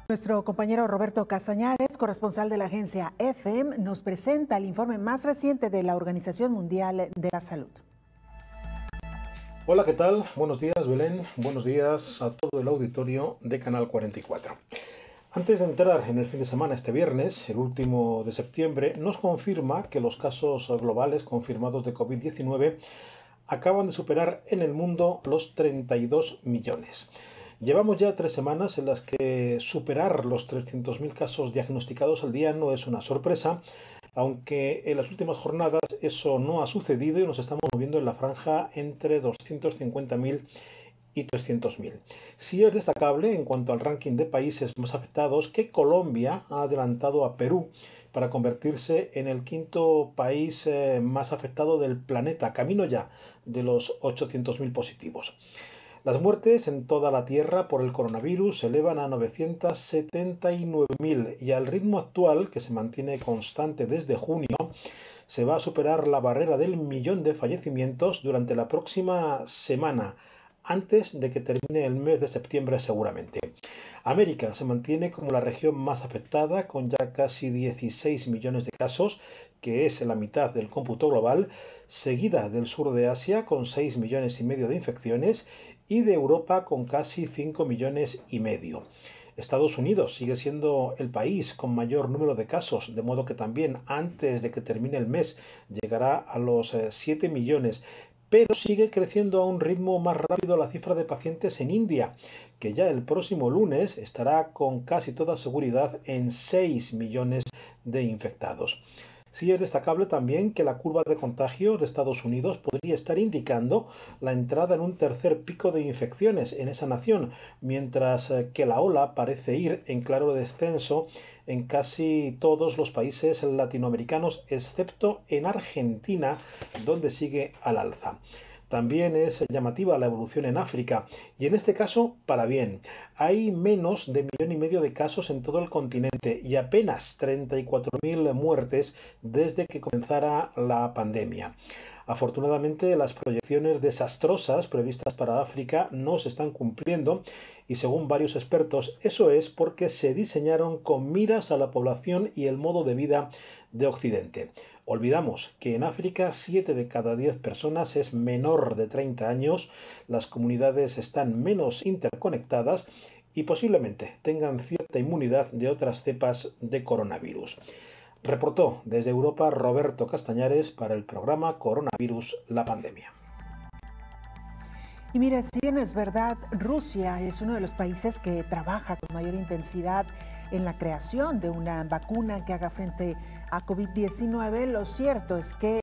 Nuestro compañero Roberto Castañares, corresponsal de la agencia FM, nos presenta el informe más reciente de la Organización Mundial de la Salud. Hola, ¿qué tal? Buenos días, Belén. Buenos días a todo el auditorio de Canal 44. Antes de entrar en el fin de semana este viernes, el último de septiembre, nos confirma que los casos globales confirmados de COVID-19 acaban de superar en el mundo los 32 millones. Llevamos ya 3 semanas en las que superar los 300.000 casos diagnosticados al día no es una sorpresa, aunque en las últimas jornadas eso no ha sucedido y nos estamos moviendo en la franja entre 250.000 y 300.000. Sí es destacable en cuanto al ranking de países más afectados que Colombia ha adelantado a Perú para convertirse en el quinto país más afectado del planeta, camino ya de los 800.000 positivos. Las muertes en toda la Tierra por el coronavirus se elevan a 979.000 y al ritmo actual, que se mantiene constante desde junio, se va a superar la barrera del millón de fallecimientos durante la próxima semana, antes de que termine el mes de septiembre seguramente. América se mantiene como la región más afectada, con ya casi 16 millones de casos, que es la mitad del cómputo global, seguida del sur de Asia con 6 millones y medio de infecciones y de Europa con casi 5 millones y medio. Estados Unidos sigue siendo el país con mayor número de casos, de modo que también antes de que termine el mes llegará a los 7 millones, pero sigue creciendo a un ritmo más rápido la cifra de pacientes en India, que ya el próximo lunes estará con casi toda seguridad en 6 millones de infectados. Sí es destacable también que la curva de contagios de Estados Unidos podría estar indicando la entrada en un tercer pico de infecciones en esa nación, mientras que la ola parece ir en claro descenso en casi todos los países latinoamericanos, excepto en Argentina, donde sigue al alza. También es llamativa la evolución en África, y en este caso para bien. Hay menos de 1,5 millones de casos en todo el continente y apenas 34.000 muertes desde que comenzara la pandemia. Afortunadamente, las proyecciones desastrosas previstas para África no se están cumpliendo y, según varios expertos, eso es porque se diseñaron con miras a la población y el modo de vida de Occidente. Olvidamos que en África 7 de cada 10 personas es menor de 30 años, las comunidades están menos interconectadas y posiblemente tengan cierta inmunidad de otras cepas de coronavirus. Reportó desde Europa Roberto Castañares para el programa Coronavirus, la pandemia. Y mire, si bien es verdad, Rusia es uno de los países que trabaja con mayor intensidad en la creación de una vacuna que haga frente a COVID-19, lo cierto es que